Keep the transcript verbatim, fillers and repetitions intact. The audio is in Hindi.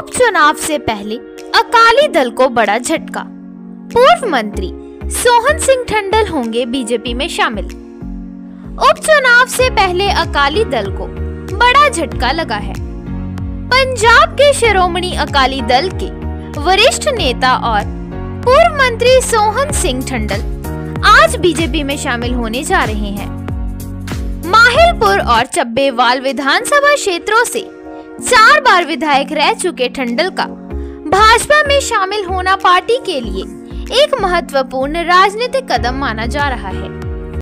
उपचुनाव से पहले अकाली दल को बड़ा झटका। पूर्व मंत्री सोहन सिंह ठंडल होंगे बीजेपी में शामिल। उपचुनाव से पहले अकाली दल को बड़ा झटका लगा है। पंजाब के शिरोमणि अकाली दल के वरिष्ठ नेता और पूर्व मंत्री सोहन सिंह ठंडल आज बीजेपी में शामिल होने जा रहे हैं। माहिलपुर और चब्बेवाल विधानसभा क्षेत्रों से चार बार विधायक रह चुके ठंडल का भाजपा में शामिल होना पार्टी के लिए एक महत्वपूर्ण राजनीतिक कदम माना जा रहा है।